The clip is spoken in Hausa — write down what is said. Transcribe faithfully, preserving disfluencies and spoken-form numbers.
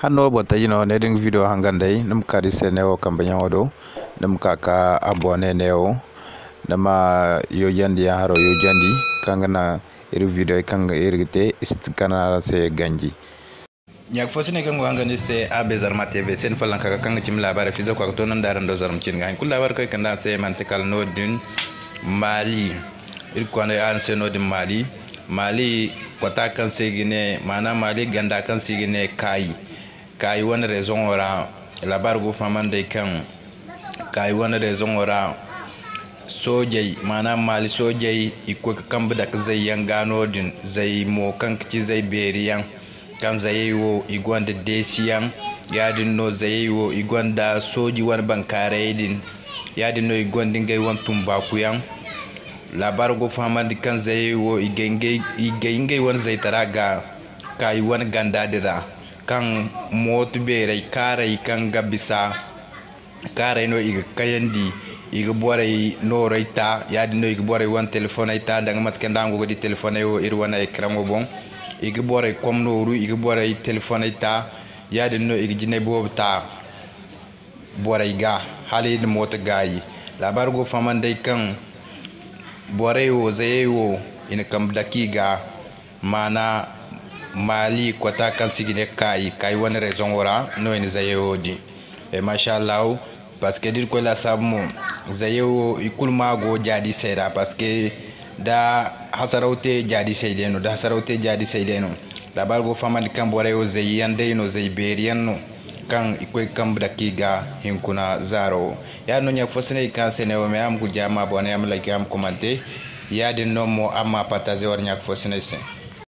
hanno bota yino ne ding video hangandai num kari seneo kambanya odo num kaka abone neo dama yo yandi haro yo jandi kangana iri video kanga irite istikana se ganji nyak fosine kango hangandi se abe zarma tv sen falan kaka kanga cim labare fizo ko to nan daran do zarum cin gan kul labar koy kanda se mantikal no din mali il ko ne an se no din mali mali kota kan segine mana mali ganda kan segine kai kai wani raison ora labar go famande kan kai wani raison ora sojai mana mali sojai iko kamba da zai yangano din zai mo kan kici zai beriyan kan zai wo igwanda desiyan yadin no zai wo igwanda soji wani bankare din yadin no igwandin gai wan tumbaku yan labar go famande kan zai wo igenge igenge wani zai taraga kai wani ganda dira kan motu bere kare kan gabisa kare no iga kayandi iga bore no reita yadi no iga bore wan telephone ita danga mat kenda ngo di telephone yo ir wana ekran go bon iga bore kom no ru iga bore telephone ita yadi no iga jine bobta bore ga hali de mota gayi labar go famande kan bore yo zayo ina kam dakiga mana mali kota kan sigine kai kai wani raison ora no en zayo di e mashallah parce que dir ko la sabmo zayo ikul mago jadi sera parce que da hasarawte jadi seydeno da hasarawte jadi seydeno la balgo famal kan boreyo zayande no zayberiano kan ikoy kam dakiga hinkuna zaro ya no nyak fosene kan senewo me am ku jama bone am like am commenter ya de no mo amma partager war nyak fosene sen